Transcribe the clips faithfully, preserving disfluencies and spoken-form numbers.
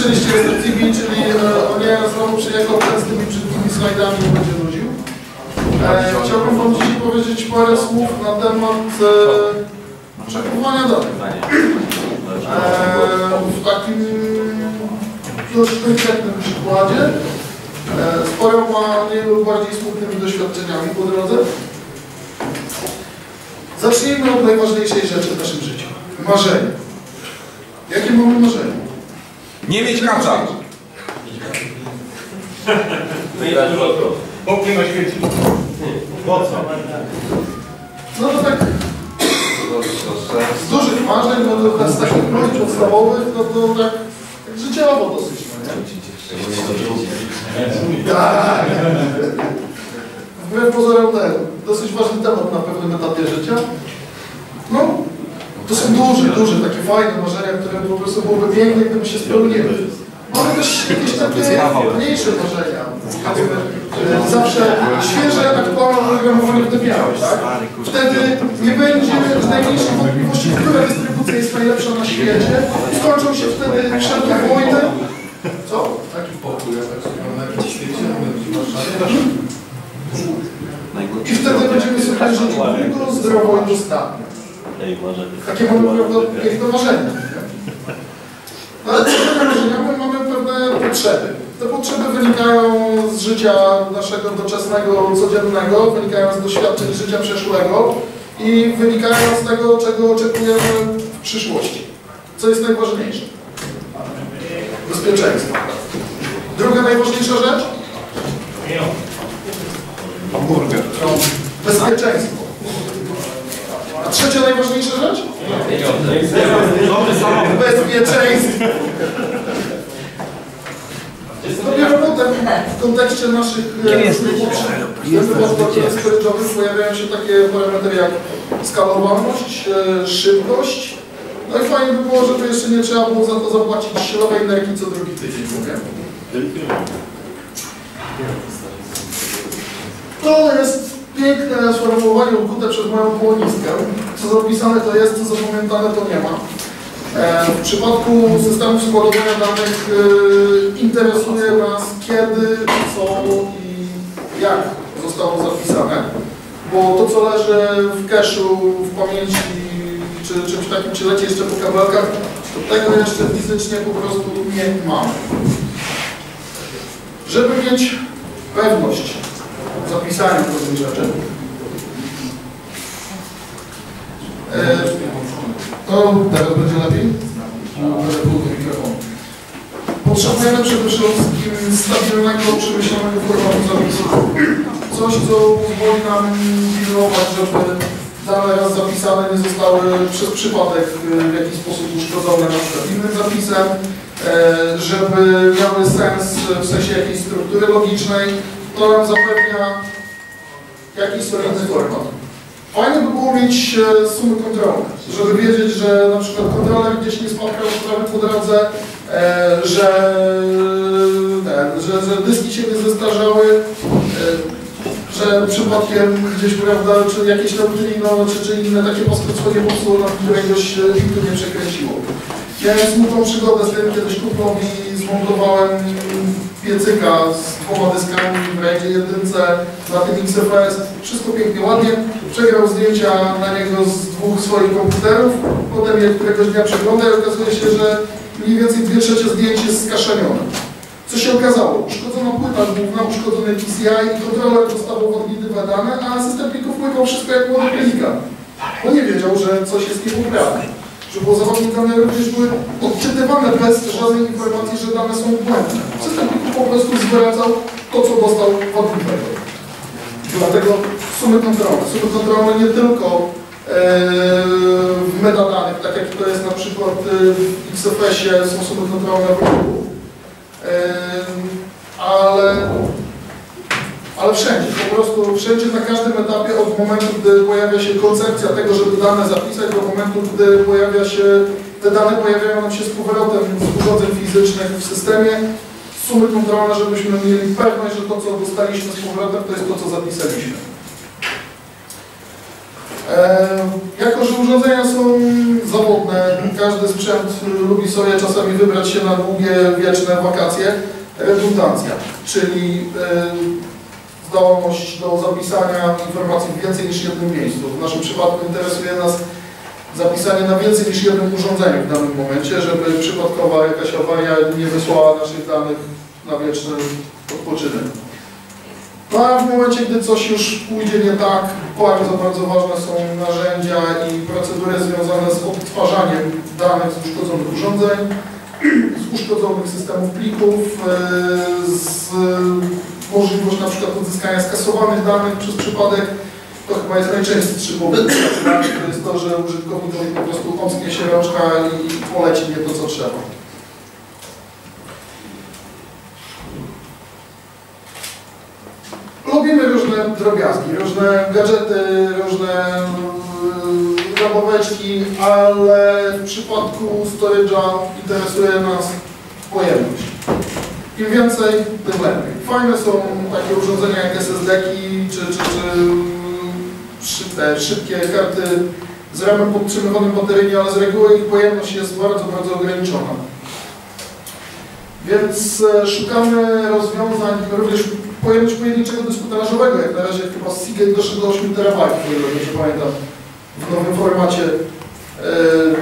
słyszeliście o T V, czyli o nie, znowu przyjechał ten z tymi brzydkimi slajdami i będzie nudził. E, chciałbym wam dzisiaj powiedzieć parę słów na temat e, przekupowania danych. E, w takim dość konkretnym przykładzie, e, z paroma mniej lub bardziej smutnymi doświadczeniami po drodze. Zacznijmy od najważniejszej rzeczy w naszym życiu. Marzenie. Jakie mamy marzenie? Nie mieć kaca. Pokój na świecie. Po co? No to tak z dużych marzeń, no to z takich marzeń podstawowych, no to tak, tak życiowo dosyć. No, tak. Wbrew pozorom ten, dosyć ważny temat na pewnym etapie życia. No, to są duże, duże, takie fajne marzenia, które po prostu byłyby piękne, gdyby się spełniły. Mamy też jakieś takie mniejsze marzenia. Zawsze świeże, aktualne oprogramowanie wdypiałeś, tak? Wtedy nie będzie najmniejszej wątpliwości, która dystrybucja jest najlepsza na świecie. Skończą się wtedy wszelkie wojny. Co? Taki pokój, ja tak sobie na świecie, i wtedy będziemy sobie żyć długo, zdrowo i dostatnio. Takie mamy piękne marzenia. No, ale te marzenia my mamy pewne potrzeby. Te potrzeby wynikają z życia naszego doczesnego, codziennego, wynikają z doświadczeń życia przeszłego i wynikają z tego, czego oczekujemy w przyszłości. Co jest najważniejsze? Bezpieczeństwo. Druga najważniejsza rzecz? Hamburger. Bezpieczeństwo. A trzecia najważniejsza rzecz? Bezpieczeństwo. Dopiero potem w kontekście naszych potrzeb storage'owych pojawiają się takie parametry jak skalowalność, szybkość. No i fajnie by było, żeby jeszcze nie trzeba było za to zapłacić silowej energii co drugi tydzień. Mówię. To jest piękne sformułowanie ukute przez moją polonistkę. Co zapisane to jest, co zapamiętane to nie ma. E, w przypadku systemu składowania danych e, interesuje nas kiedy, co i jak zostało zapisane. Bo to, co leży w cache'u, w pamięci, czy czymś takim, czy leci jeszcze po kabelkach, to tego jeszcze fizycznie po prostu nie mamy. Żeby mieć pewność zapisania pewnych rzeczy. E, to teraz będzie lepiej? Potrzebujemy przede wszystkim stabilnego, przemyślanego formatu zapisu. Coś, co pozwoli nam pilnować, żeby dane raz zapisane nie zostały przez przypadek w jakiś sposób uszkodzone na przykład innym zapisem, żeby miały sens w sensie jakiejś struktury logicznej. To nam zapewnia jakiś solidny format. Fajnie by było mieć sumy kontrolne, żeby wiedzieć, że na przykład kontroler gdzieś nie spotkał sprawy po drodze, e, że, ten, że, że dyski się nie zestarzały, e, że przypadkiem gdzieś, prawda, czy jakieś neutrino, czy, czy inne takie paskudstwo nie popsuło, na któregoś lintu nie przekręciło. Miałem smutną przygodę z tym, kiedyś kuplowi zmontowałem piecyka z dwoma dyskami w rajdzie jedynce na tym X F S. Wszystko pięknie, ładnie. Przegrał zdjęcia na niego z dwóch swoich komputerów. Potem je któregoś dnia przegląda i okazuje się, że mniej więcej dwie trzecie zdjęć jest skaszenione. Co się okazało? Uszkodzona płyta główna, uszkodzony P C I i kontroler dostawał wadliwe dane, a system plików pływał wszystko jak młody pelikan. Bo nie wiedział, że coś jest niepoprawne. Że było zawodnie dane również były odczytywane bez żadnej informacji, że dane są błędne. System plików po prostu zwracał to, co dostał wadliwego. Dlatego sumy kontrolne. Sumy kontrolne nie tylko e, w metadanych, tak jak to jest na przykład w X F S-ie są sumy kontrolne w ruchu, e, ale, ale wszędzie, po prostu wszędzie na każdym etapie od momentu, gdy pojawia się koncepcja tego, żeby dane zapisać, do momentu, gdy pojawia się, te dane pojawiają nam się z powrotem z urządzeń fizycznych w systemie, sumy kontrolne, żebyśmy mieli pewność, że to, co dostaliśmy z powrotem, to jest to, co zapisaliśmy. Eee, Jako że urządzenia są zawodne, każdy sprzęt lubi sobie czasami wybrać się na długie, wieczne wakacje, redundancja, czyli zdolność do zapisania informacji w więcej niż jednym miejscu. W naszym przypadku interesuje nas zapisanie na więcej niż jednym urządzeniu w danym momencie, żeby przypadkowa jakaś awaria nie wysłała naszych danych na wieczny odpoczynek. No a w momencie, gdy coś już pójdzie nie tak, bardzo, bardzo ważne są narzędzia i procedury związane z odtwarzaniem danych z uszkodzonych urządzeń, z uszkodzonych systemów plików, z możliwość na przykład odzyskania skasowanych danych przez przypadek. To chyba jest najczęstszy powód, to jest to, że użytkownikowi po prostu omsknie się rączka i poleci nie to, co trzeba. Lubimy różne drobiazgi, różne gadżety, różne zabaweczki, ale w przypadku storage'a interesuje nas pojemność. Im więcej, tym lepiej. Fajne są takie urządzenia jak S S D-ki, czy, czy, czy te szybkie karty z ramem podtrzymywanym bateryjnie, ale z reguły ich pojemność jest bardzo, bardzo ograniczona. Więc szukamy rozwiązań, również pojemność pojedynczego dysku tarażowego, jak na razie chyba Seagate doszedł do ośmiu terabajtów, o ile dobrze pamiętam, w nowym formacie. Yy...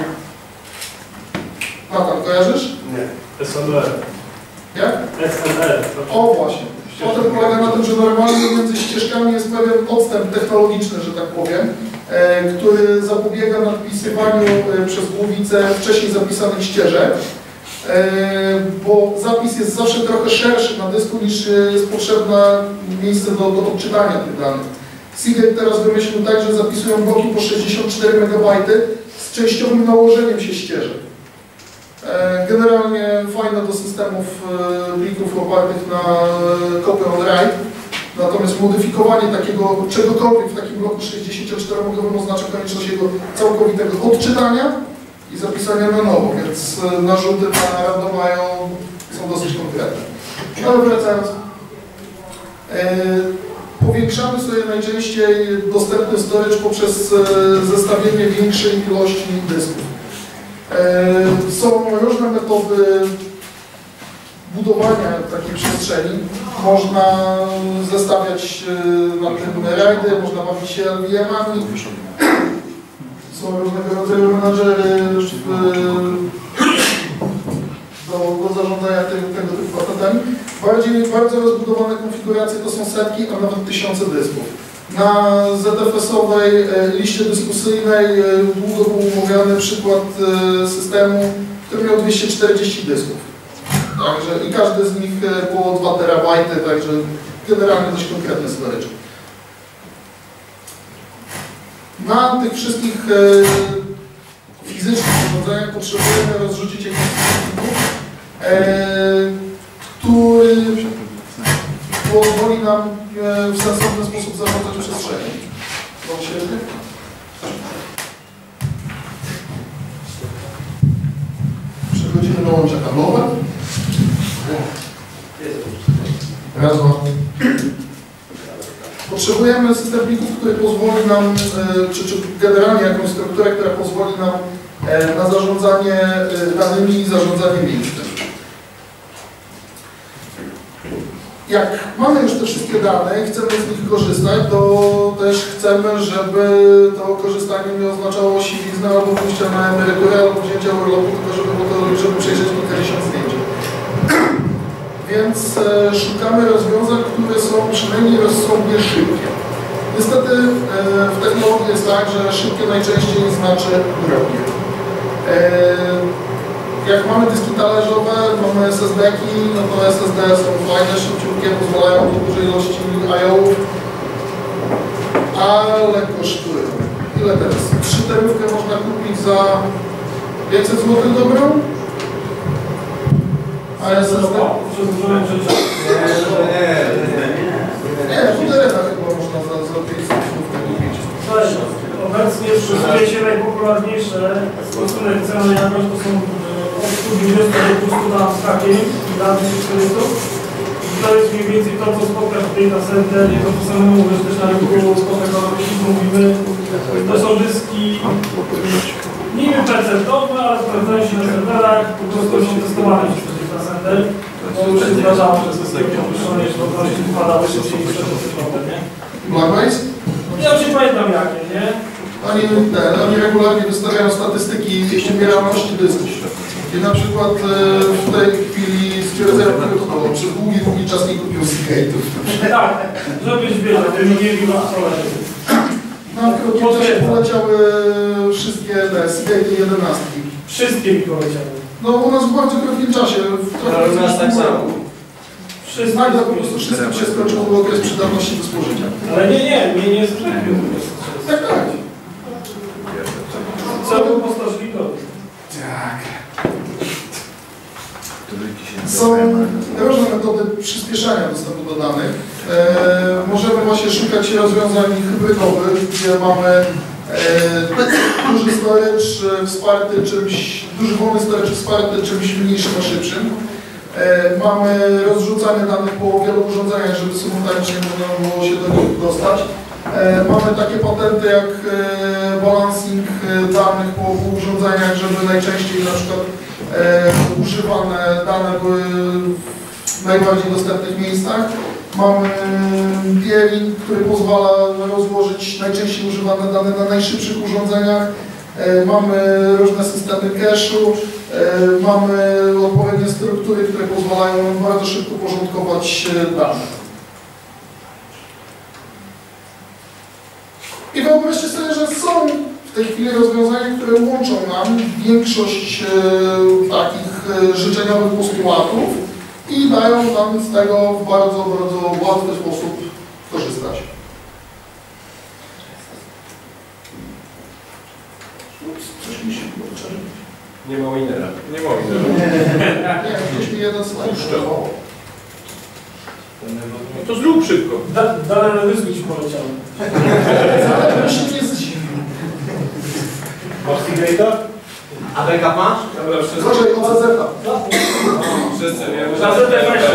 Natan, kojarzysz? Nie. S N R. Jak? S N R. O właśnie. Potem polega na tym, że normalnie między ścieżkami jest pewien odstęp technologiczny, że tak powiem, e, który zapobiega nadpisywaniu e, przez głowicę wcześniej zapisanych ścieżek, e, bo zapis jest zawsze trochę szerszy na dysku niż jest potrzebne miejsce do, do odczytania tych danych. Seagate teraz wymyślił tak, że zapisują bloki po sześćdziesiąt cztery megabajty z częściowym nałożeniem się ścieżek. Generalnie fajne do systemów plików opartych na copy on write, natomiast modyfikowanie takiego czegokolwiek w takim bloku sześćdziesięcioczteromegowym oznacza konieczność jego całkowitego odczytania i zapisania na nowo, więc narzuty na randomają są dosyć konkretne. Ale wracając, powiększamy sobie najczęściej dostępny storage poprzez zestawienie większej ilości dysków. Są różne metody budowania takiej przestrzeni. Można zestawiać na tym rajdy, można bawić się L V M-ami. Są różnego rodzaju menadżery do, do zarządzania tego, tego typu patentami. Bardziej, bardzo rozbudowane konfiguracje to są setki, a nawet tysiące dysków. Na Z F S-owej liście dyskusyjnej długo był omawiany przykład systemu, który miał dwieście czterdzieści dysków. Także, i każdy z nich było dwa terabajty, także generalnie dość konkretny storage. Na tych wszystkich fizycznych urządzeniach potrzebujemy rozrzucić jakiś system, który pozwoli nam w sensowny sposób zarządzać przestrzenią. Mam świetnie? Przechodzimy do łącza kablowe. Raz, dwa. Potrzebujemy system plików, który pozwoli nam, czy, czy generalnie jakąś strukturę, która pozwoli nam na zarządzanie danymi i zarządzanie miejscem. Jak mamy już te wszystkie dane i chcemy z nich korzystać, to też chcemy, żeby to korzystanie nie oznaczało siwiznę albo pójścia na emeryturę, albo wzięcia urlopu, tylko żeby, to, żeby przejrzeć kilkadziesiąt zdjęć. Więc e, szukamy rozwiązań, które są przynajmniej rozsądnie szybkie. Niestety e, w technologii jest tak, że szybkie najczęściej znaczy drogie. E, Jak mamy dyski talerzowe, mamy S S D-ki, no to S S D są fajne, szybciutkie, pozwalają na duże ilości I O-ów, ale kosztują. Ile teraz? Trzy terówkę można kupić za pięćset złotych dobrą? A S S D? Nie, futerena chyba można za, za pięćset złotych kupić. Obecnie wszystkie się najpopularniejsze stosunek ceny jakoś to są od stu dwudziestu do dwustu na takiej dla czterystu. To jest mniej więcej to, co spotkasz tutaj na Center, to co samemu mówisz też na rynku, z tego mówimy. To są dyski niby pecetowe, ale sprawdzają się na serwerach, po prostu są testowane przez ten data center. To już się zdarzało, że to jest takie opuszczone, że po prostu wpadały szybciej niż przeszło, nie? Blackbase? Ja już nie pamiętam jakie, nie? Oni, te, oni regularnie wystawiają statystyki umieralności dysków. I na przykład e, w tej chwili stwierdzają krótko, przez długi, długi czas nie kupił Seagate'ów. Tak, żebyś wiedział, to nie wiem, co leży. Na krótkim czasie poleciały wszystkie te Seagate jedenastki. Wszystkie mi poleciały. No u nas w bardzo krótkim czasie, w trochę u nas tak samo. Wszystkie. Nagle po prostu wszystko się skończyło był okres przydatności do spożycia. Ale nie, nie, mnie nie sprzęgł. Tak, tak. Co był po sto gigowych? Tak. Są różne metody przyspieszania dostępu do danych. E, możemy właśnie szukać rozwiązań hybrydowych, gdzie mamy e, duży storage wsparty czymś, duży wolny storage wsparty czymś mniejszym a szybszym. E, mamy rozrzucanie danych po wielu urządzeniach, żeby symultanicznie można było się do nich dostać. E, mamy takie patenty jak e, balancing danych po urządzeniach, żeby najczęściej na przykład e, używane dane były w najbardziej dostępnych miejscach. Mamy peering, który pozwala rozłożyć najczęściej używane dane na najszybszych urządzeniach. E, mamy różne systemy cache'u, e, mamy odpowiednie struktury, które pozwalają nam bardzo szybko porządkować dane. I wyobraźcie sobie, że są w tej chwili rozwiązania, które łączą nam większość e, takich e, życzeniowych postulatów i dają nam z tego w bardzo, bardzo łatwy sposób korzystać. Ups, coś mi się kurczę. Nie ma winera. Nie ma widzenia. Nie, ktoś mi jeden slajd przechował. No to zrób szybko. Da, dalej na dysku ci poleciały. Ale bym się nie zdziwił. Masz Seagate'a? A backup masz? Dobra, wszyscy. Zobaczaj, O C Z. Wszyscy wiemy, Na że Z D F.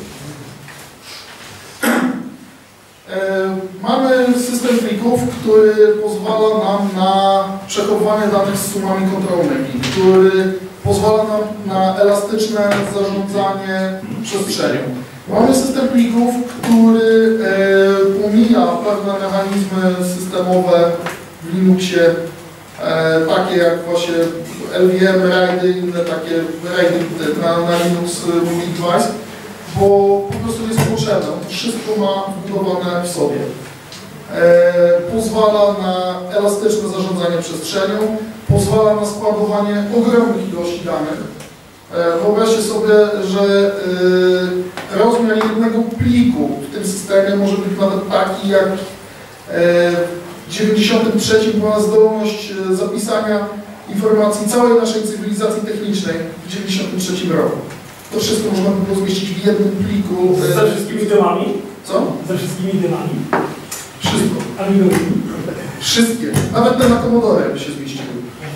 E, Mamy system plików, który pozwala nam na przechowywanie danych z sumami kontrolnymi, który pozwala nam na elastyczne zarządzanie przestrzenią. Mamy system plików, który e, pomija pewne mechanizmy systemowe w Linuxie, e, takie jak właśnie L V M, RAID-y, inne takie RAID-y na, na Linux Mobile Device, bo po prostu jest potrzebne. Wszystko ma wbudowane w sobie. E, pozwala na elastyczne zarządzanie przestrzenią, pozwala na składowanie ogromnych ilości danych. E, wyobraźcie sobie, że e, rozmiar jednego pliku w tym systemie może być nawet taki, jak e, w dziewięćdziesiątym trzecim była zdolność e, zapisania informacji całej naszej cywilizacji technicznej w dziewięćdziesiątym trzecim roku. To wszystko można by było zmieścić w jednym pliku. E, Ze wszystkimi dymami? Co? Ze wszystkimi dymami? Wszystko. A minuty? Wszystkie. Nawet te na Commodore by się zmieściły.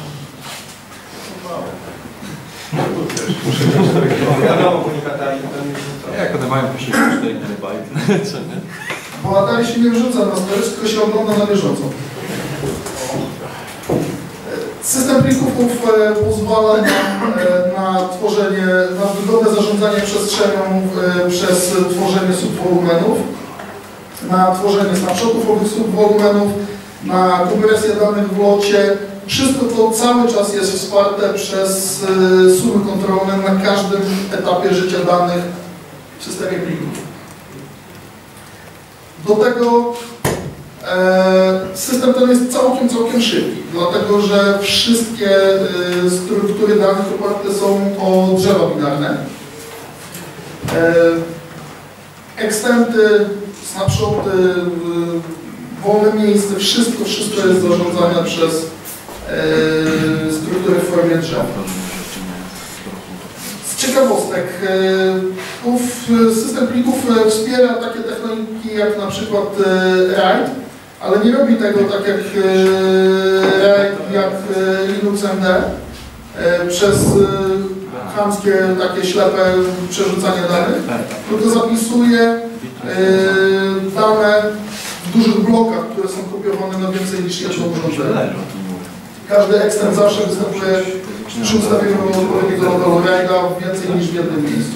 Wiadomo, komunikatami. Jak one mają posiłek cztery bajty, co nie? Bo Atari się nie wrzuca na storage, tylko się ogląda na bieżąco. System plików e, pozwala nam e, na tworzenie, na wygodne zarządzanie przestrzenią e, przez tworzenie subwolumenów, na tworzenie snapshotów owych subwolumenów, na kompresję danych w locie. Wszystko to cały czas jest wsparte przez e, sumy kontrolne na każdym etapie życia danych w systemie plików. Do tego e, system ten jest całkiem, całkiem szybki, dlatego że wszystkie e, struktury danych oparte są o drzewa binarne. E, ekstenty, snapshoty, e, wolne miejsce, wszystko, wszystko jest zarządzane przez e, struktury w formie drzew. Z ciekawostek, ów system plików wspiera takie techniki jak na przykład RAID, ale nie robi tego tak jak RAID, jak Linux M D, przez chamskie takie ślepe przerzucanie danych, tylko zapisuje dane w w dużych blokach, które są kopiowane na więcej niż jedno urządzenie. Każdy ekstern zawsze występuje przy ustawieniu odpowiedniego lokalu rajda w więcej niż w jednym miejscu.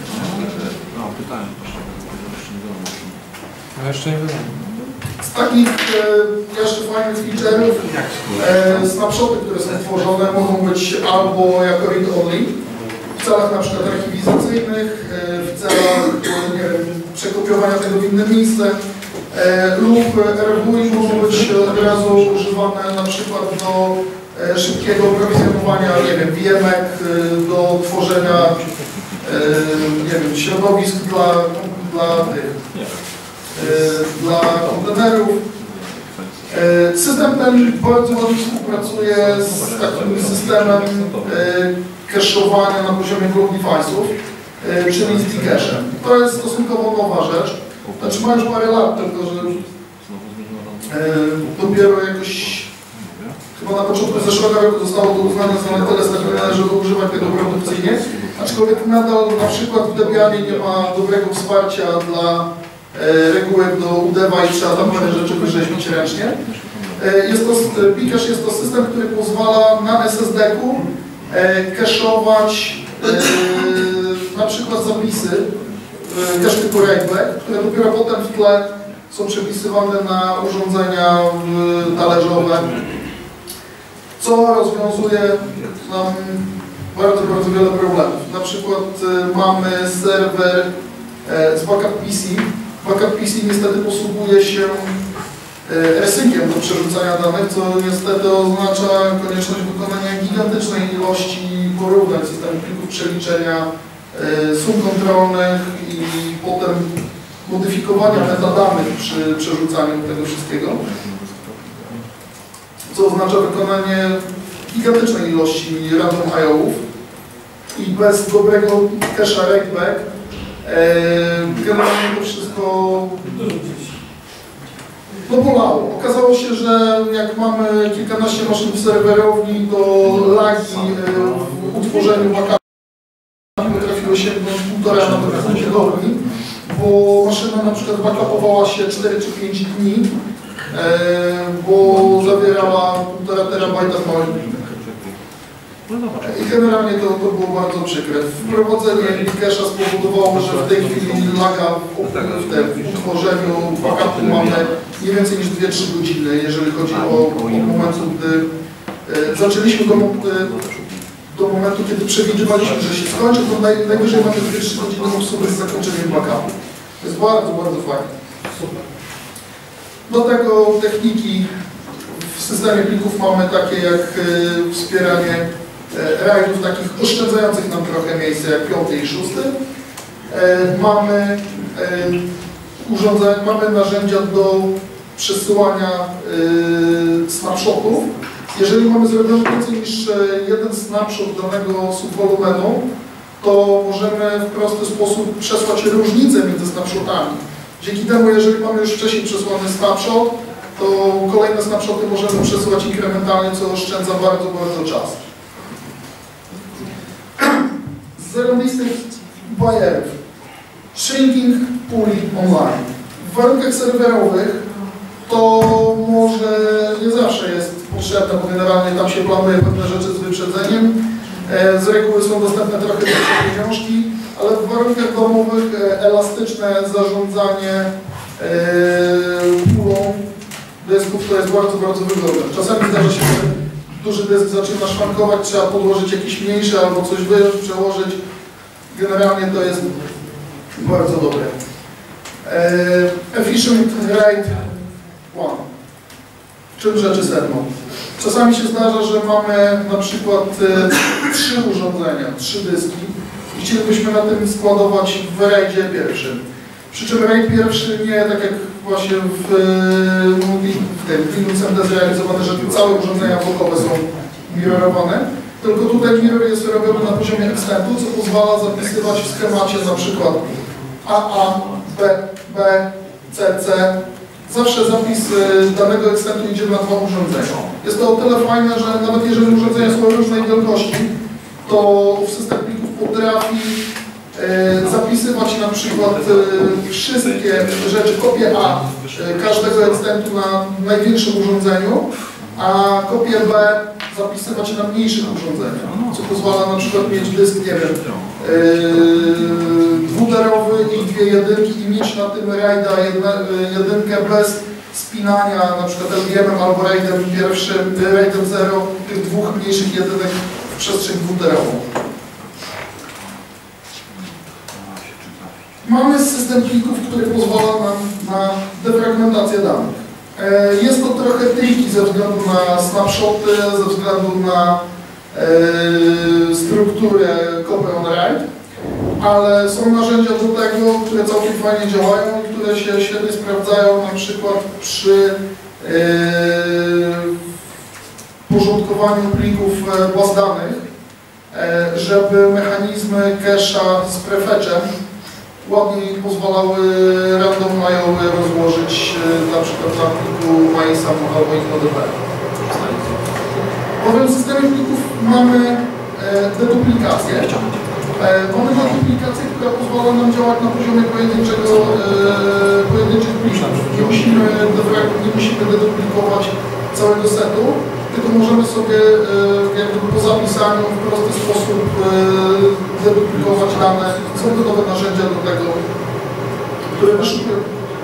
No jeszcze nie wiadomo. Z takich e, jeszcze fajnych feature'ów e, snapshoty, które są tworzone, mogą być albo jako read-only, w celach na przykład archiwizacyjnych, e, w celach e, nie wiem, przekopiowania tego w inne miejsce, e, lub R W I mogą być od razu używane na przykład do e, szybkiego prowizjonowania, nie wiem, V M ek, e, do tworzenia e, nie wiem, środowisk dla, dla tych. Dla kontenerów. System ten bardzo ładnie współpracuje z takim systemem cache'owania na poziomie block device'ów, czyli z Zcache'em. To jest stosunkowo nowa rzecz. Znaczy ma już parę lat, tylko że dopiero jakoś chyba na początku zeszłego roku zostało to uznane za na tyle stabilne, żeby używać tego produkcyjnie. Aczkolwiek nadal na przykład w Debianie nie ma dobrego wsparcia dla regułek do udewa i trzeba tam parę rzeczy wyrzeźbić ręcznie. Jest to, Bcache jest to system, który pozwala na S S D-ku cache'ować na przykład zapisy, cache typu write-back, które dopiero potem w tle są przepisywane na urządzenia talerzowe, co rozwiązuje nam bardzo, bardzo wiele problemów. Na przykład mamy serwer z backup P C. Backup P C niestety posługuje się resykiem do przerzucania danych, co niestety oznacza konieczność wykonania gigantycznej ilości porównań systemu plików przeliczenia, sum kontrolnych i potem modyfikowania metadanych przy przerzucaniu tego wszystkiego, co oznacza wykonanie gigantycznej ilości random I O-ów i bez dobrego cache'a write-back generalnie to wszystko no bolało. Okazało się, że jak mamy kilkanaście maszyn w serwerowni, to lagi w utworzeniu backupu potrafiły sięgnąć półtora na dwa tygodni, bo maszyna na przykład backupowała się cztery czy pięć dni, bo zawierała półtora terabajta w małych plikach. I generalnie to, to było bardzo przykre. Wprowadzenie Bcache'a spowodowało, że w tej chwili laga w, w, w utworzeniu backupu mamy nie więcej niż dwie trzy godziny, jeżeli chodzi o, o momentu, gdy e, zaczęliśmy do, e, do momentu, kiedy przewidywaliśmy, że się skończy, to naj, najwyżej mamy dwie trzy godziny obsługi z zakończeniem backupu. To jest bardzo, bardzo fajne. Do tego techniki w systemie plików mamy takie jak e, wspieranie rajdów takich oszczędzających nam trochę miejsce jak piąty i szósty. E, mamy e, urządzenia, mamy narzędzia do przesyłania e, snapshotów. Jeżeli mamy zrobiony więcej niż jeden snapshot danego subwolumenu, to możemy w prosty sposób przesłać różnicę między snapshotami. Dzięki temu, jeżeli mamy już wcześniej przesłany snapshot, to kolejne snapshoty możemy przesyłać inkrementalnie, co oszczędza bardzo, bardzo czas. Zerowistych bajerów. Shrinking puli online. W warunkach serwerowych to może nie zawsze jest potrzebne, bo generalnie tam się planuje pewne rzeczy z wyprzedzeniem. Z reguły są dostępne trochę większe pieniążki, ale w warunkach domowych elastyczne zarządzanie pulą dysków to jest bardzo, bardzo wygodne. Czasami zdarza się, że duży dysk zaczyna szwankować, trzeba podłożyć jakiś mniejszy albo coś wyjąć, przełożyć. Generalnie to jest bardzo dobre. Efficient RAID jeden. Czym rzeczy sedną? Czasami się zdarza, że mamy na przykład trzy urządzenia, trzy dyski i chcielibyśmy na tym składować w rajdzie pierwszym. Przy czym raid pierwszy nie tak jak właśnie w, w tym w Linux M D zrealizowane, że całe urządzenia blokowe są mirrorowane, tylko tutaj mirror jest robiony na poziomie ekstentu, co pozwala zapisywać w schemacie na przykład A A, B, B, C, C. Zawsze zapis danego ekstentu idzie na dwa urządzenia. Jest to o tyle fajne, że nawet jeżeli urządzenia są różnej wielkości, to w system plików potrafi e, zapisywać na przykład e, wszystkie rzeczy, kopię A e, każdego ekstentu na największym urządzeniu, a kopię B zapisywać na mniejszych urządzeniach, co pozwala na przykład mieć dysk, nie wiem, yy, dwuderowy i dwie jedynki i mieć na tym RAIDa jedna, jedynkę bez spinania, na przykład L G M-em albo RAIDem pierwszym, RAIDem zero, tych dwóch mniejszych jedynek w przestrzeń dwuderową. Mamy system plików, który pozwala nam na defragmentację danych. Jest to trochę tricky ze względu na snapshoty, ze względu na e, strukturę copy on write, ale są narzędzia do tego, które całkiem fajnie działają i które się świetnie sprawdzają na przykład przy e, porządkowaniu plików baz danych, e, żeby mechanizmy cache'a z prefetchem ładniej pozwalały random I O rozłożyć na przykład na pliku MySum albo InnoDB. Bowiem w systemie plików mamy deduplikację. Mamy deduplikację, która pozwala nam działać na poziomie pojedynczego, pojedynczych plików. Nie musimy, nie musimy deduplikować całego setu, tylko możemy sobie jakby po zapisaniu w prosty sposób deduplikować dane. Są gotowe narzędzia do tego, które wyszukują.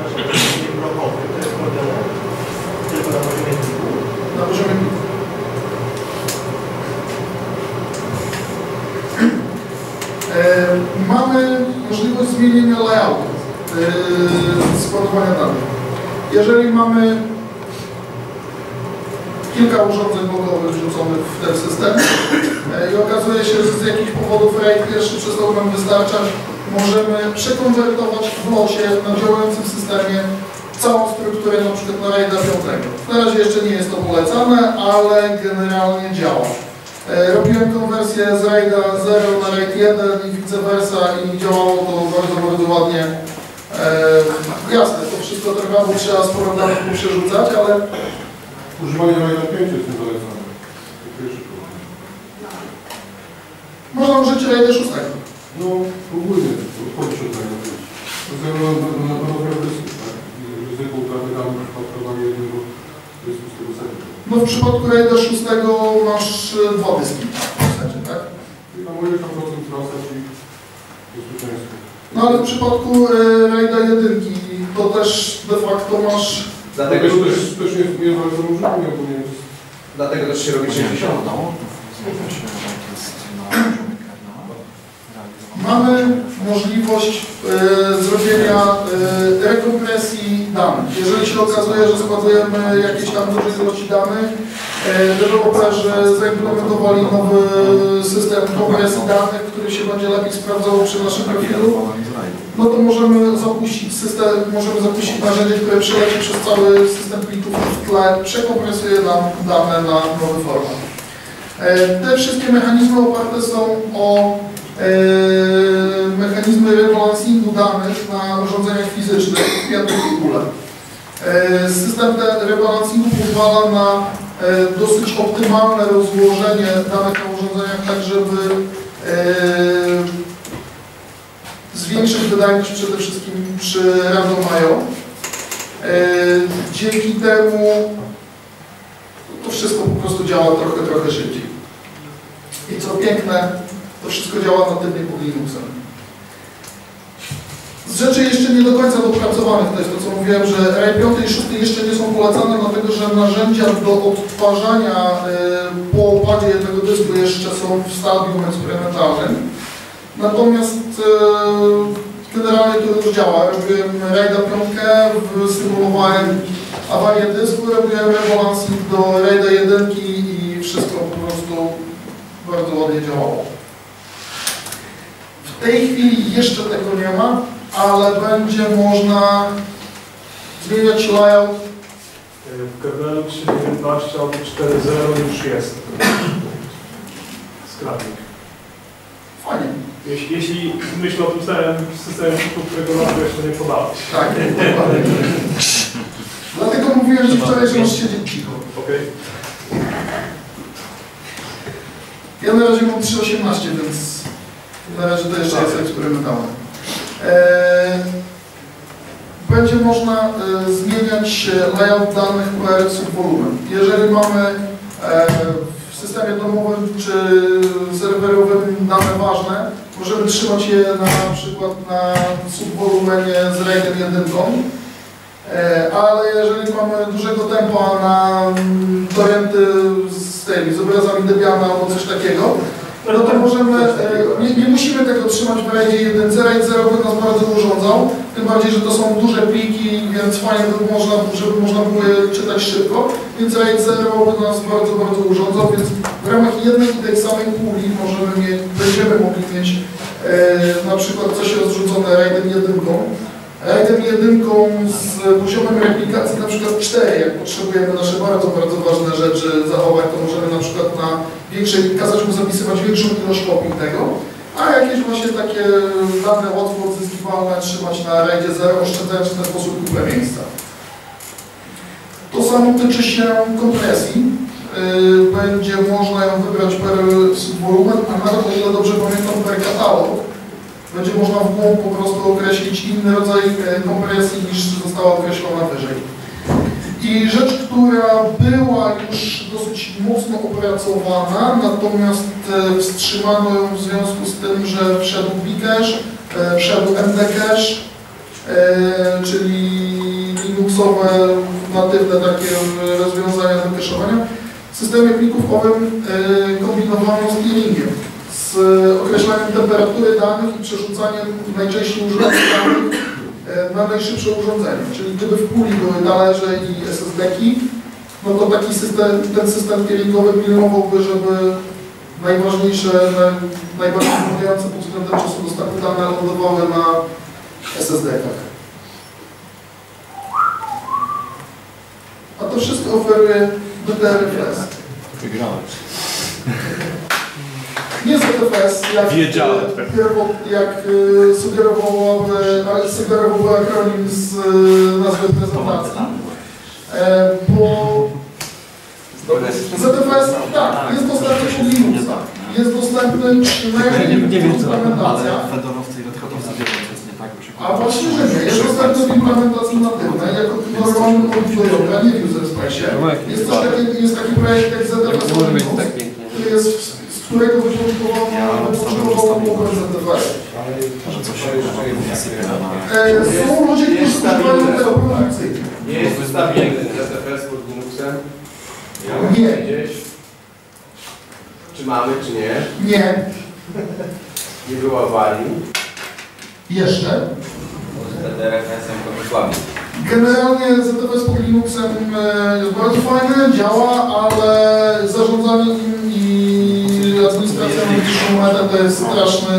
Na poziomie pliku. Mamy możliwość zmienienia layoutu składowania danych. Jeżeli mamy kilka urządzeń blokowych wrzuconych w ten system i okazuje się, że z jakichś powodów RAID pierwszy przestał nam wystarczać, możemy przekonwertować w locie na działającym systemie całą strukturę na przykład na RAIDa piątego. Na razie jeszcze nie jest to polecane, ale generalnie działa. Robiłem konwersję z RAIDa zero na RAID jeden i vice versa i działało to bardzo, bardzo ładnie. E, jasne, to wszystko trwa, bo trzeba sporo danych przerzucać, ale używanie RAIDa pięć jest niezależne. można użyć RAIDa sześć. No ogólnie, odchodzi od RAIDa pięć. To jest na rozmiar dysku, tak? Ryzyko utraty danych w przypadku jednego dysku z tego setu. No w przypadku RAIDa sześć masz dwa dyski w secie, tak? I tam moje tam procent transacji bezpieczeństwa. No ale w przypadku e, RAIDa jedynki to też de facto masz... Dlatego to też, też, też jest niezależne używanie, bo nie jest... dlatego też się robi sześćdziesiąt. Mamy możliwość e, zrobienia e, rekompresji danych. Jeżeli się okazuje, że składujemy jakieś tam duże ilości danych, e, deweloperzy zaimplementowali nowy system kompresji danych, który się będzie lepiej sprawdzał przy naszym profilu, no to możemy zapuścić system, możemy zapuścić narzędzie, które przeleci przez cały system plików w tle, przekompresuje nam dane na nowy format. E, te wszystkie mechanizmy oparte są o Yy, mechanizmy rebalansingu danych na urządzeniach fizycznych w piątej figurze. Yy, system ten rebalansingu pozwala na yy, dosyć optymalne rozłożenie danych na urządzeniach, tak żeby yy, zwiększyć wydajność przede wszystkim przy random I O. Yy, dzięki temu to wszystko po prostu działa trochę, trochę szybciej. I co piękne, to wszystko działa natywnie pod Linuxem. Z rzeczy jeszcze nie do końca dopracowanych, to jest to, co mówiłem, że RAID pięć i sześć jeszcze nie są polecane, dlatego że narzędzia do odtwarzania y, po opadzie jednego dysku jeszcze są w stadium eksperymentalnym. Natomiast y, generalnie to już działa. Robiłem RAIDa pięć, symulowałem awarię dysku, robiłem rebalancing do RAIDa jeden i wszystko po prostu bardzo ładnie działało. W tej chwili jeszcze tego nie ma, ale będzie można zmieniać layout. W kernelu trzy dziewiętnaście albo cztery zero już jest scrapping. Fajnie. Jeśli, jeśli myślę o tym samym systemie, którego nazwy jeszcze nie podałeś. Tak, dokładnie. Dlatego mówiłem Ci wczoraj, że masz siedzieć cicho. Okay. Ja na razie mam trzy osiemnaście, więc Na razie to jeszcze jest eksperymentalne. E, będzie można e, zmieniać layout danych per subwolumen. Jeżeli mamy e, w systemie domowym czy serwerowym dane ważne, możemy trzymać je na przykład na subwolumenie z RAIDem jedynką, e, ale jeżeli mamy dużego tempa na mm, torenty z, tymi, z obrazami Debiana albo coś takiego, no to możemy, e, nie, nie musimy tego trzymać w RAIDzie jedynce, RAID zero by nas bardzo urządzał, tym bardziej, że to są duże pliki, więc fajnie by można, żeby można było je czytać szybko, więc RAID zero by nas bardzo, bardzo urządzał, więc w ramach jednej i tej samej puli możemy mieć, będziemy mogli mieć e, na przykład coś rozrzucone RAIDem jedynką, RAIDem jedynką z poziomem replikacji na przykład cztery, jak potrzebujemy nasze bardzo, bardzo ważne rzeczy zachować, to możemy na przykład na większej, kazać mu zapisywać większą ilość kopii tego, a jakieś właśnie takie dane łatwo odzyskiwalne trzymać na RAIDzie zero, oszczędzając w ten sposób kupę miejsca. To samo tyczy się kompresji. Yy, będzie można ją wybrać per subwolumen, a nawet o ile dobrze pamiętam per katalog. Będzie można w głąb po prostu określić inny rodzaj kompresji niż została określona wyżej. I rzecz, która była już dosyć mocno opracowana, natomiast wstrzymano ją w związku z tym, że wszedł Bcache, wszedł M D Cache, czyli linuxowe, natywne takie rozwiązania do cache'owania. W systemie plików owym kombinowano z cleaningiem, z określaniem temperatury danych i przerzucaniem najczęściej używanych danych na najszybsze urządzenie. Czyli gdyby w puli były talerze i S S D-ki, no to taki system, ten system cleaningowy pilnowałby, żeby najważniejsze, najbardziej wymagające pod względem czasu dostępu dane lądowały na S S D-kach. A to wszystko oferuje B T R F S. Wygrałeś. Nie Z T F S, jak, Wiedziałem. jak y, sugerowałby, sugerowałby akronim z y, nazwy prezentacji. E, bo Z T F S, tak, jest dostępny pod Linuxa. Jest dostępny przynajmniej implementacja. Fedorowcy i redhatowcy wiedzą, że jest nie tak, bo się A właśnie, że nie. Jest dostępny w implementacji natywnej, jako normalny modulator, a nie w user space. Jest też taki, jest taki projekt jak Z T F S, który jest, z którego wypoczątkowano umowę Z T F S. E, są ludzie, którzy używają tego produkcyjnie. Nie jest ustawiony Z F S pod Linuxem? Nie. Gdzieś? Czy mamy, czy nie? Nie. Nie było awarii? Jeszcze. Z T R F S-em to słabiej. Generalnie Z T F S pod Linuxem jest bardzo fajny, działa, ale zarządzanie im i administracja na najbliższą metę to jest straszny,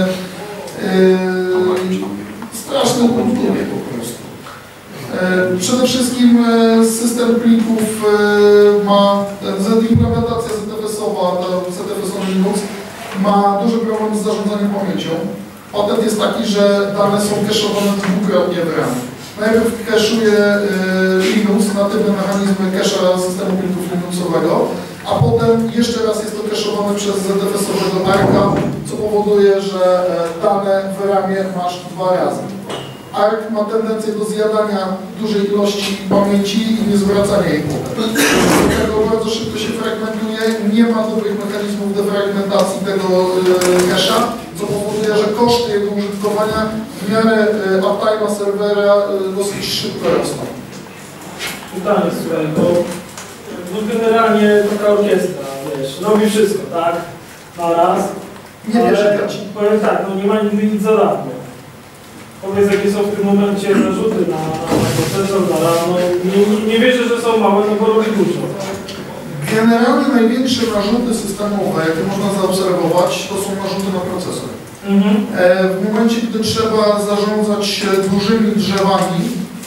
yy, straszny utrudnienie po prostu. Yy, przede wszystkim yy, system plików yy, ma, z implementacja Z T F S-owa, Z T F S-owy Linux ma duży problem z zarządzaniem pamięcią. Patent jest taki, że dane są cache'owane dwukrotnie w RAM. Najpierw cache'uje y, Linux, natywne mechanizmy cache'a systemu plików Linuxowego, a potem jeszcze raz jest to cache'owane przez Z F S-owego Arka, co powoduje, że y, dane w ramie masz dwa razy. Ark ma tendencję do zjadania dużej ilości pamięci i nie zwracania jej potem. Dlatego bardzo szybko się fragmentuje, nie ma dobrych mechanizmów defragmentacji tego y, cache'a, co powoduje, że koszty jego użytkowania w miarę y, uptime'a serwera y, dosyć szybko rosną. Pytanie, słuchaj, bo no generalnie taka orkiestra, wiesz, robi wszystko, tak? Na raz. Nie ale bierze grać. powiem tak, no nie ma nigdy nic za darmo. Powiedz, jakie są w tym momencie zarzuty na, na procesor, na RAM, no nie, nie, nie wierzę, że są małe, no bo robi dużo. Generalnie największe narzuty systemowe, jakie można zaobserwować, to są narzuty na procesor. Mhm. E, w momencie, gdy trzeba zarządzać dużymi drzewami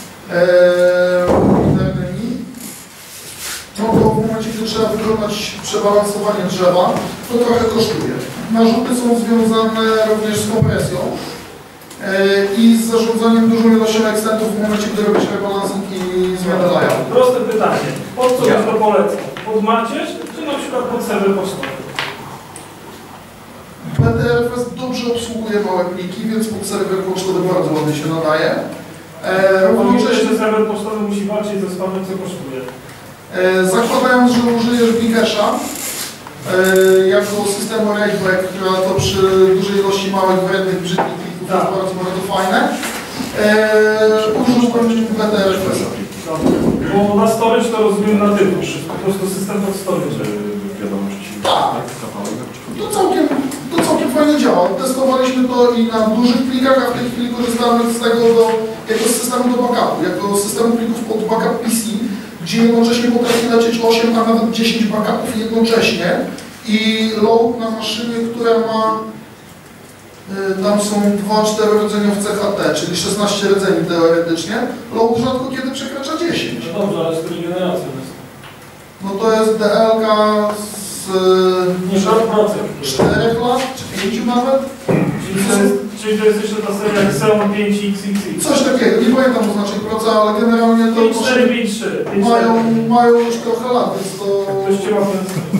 linearnymi, no to w momencie, gdy trzeba wykonać przebalansowanie drzewa, to trochę kosztuje. Narzuty są związane również z kompresją i z zarządzaniem dużą ilością ekstentów w momencie, gdy robisz rebalancing i zmianę layout. Proste pytanie. Pod co ja. to polecam? Pod macierz, czy na przykład pod serwer pocztowy? B T R F S dobrze dobrze obsługuje małe pliki, więc pod serwer pocztowy bardzo ładnie się nadaje. E, równocześnie że serwer pocztowy musi walczyć ze spamem, co kosztuje. e, zakładając, że użyjesz Bcache'a e, jako systemu railback, która to przy dużej ilości małych, wrednych, brzydkich plików Tak. jest bardzo, bardzo fajne, e, użyłbym B T R F S-a. Bo na storage to rozumiem na typu, po prostu system pod storage. Wiadomości. Tak. To całkiem, to całkiem fajnie działa. Testowaliśmy to i na dużych plikach, a w tej chwili korzystamy z tego do, jako z systemu do backupu, jako systemu plików pod backup P C, gdzie jednocześnie potrafi lecieć osiem, a nawet dziesięć backupów jednocześnie i load na maszyny, które ma, y, tam są dwa czterorodzeniowce H T, czyli szesnaście rdzeni teoretycznie, load rzadko kiedy przekracza dziesięć. No dobrze, ale z której generacji jest? No to jest D L K z Nie szarp procent. czterech lat, czy pięciu nawet? Czyli to jest, czyli to jest jeszcze ta seria Xeon pięć X X X. Coś takiego, nie pamiętam oznaczeń proca, ale generalnie to pięć cztery, maszyny pięć trzy. mają, mają już trochę lat, więc to... Ktoś cię łapie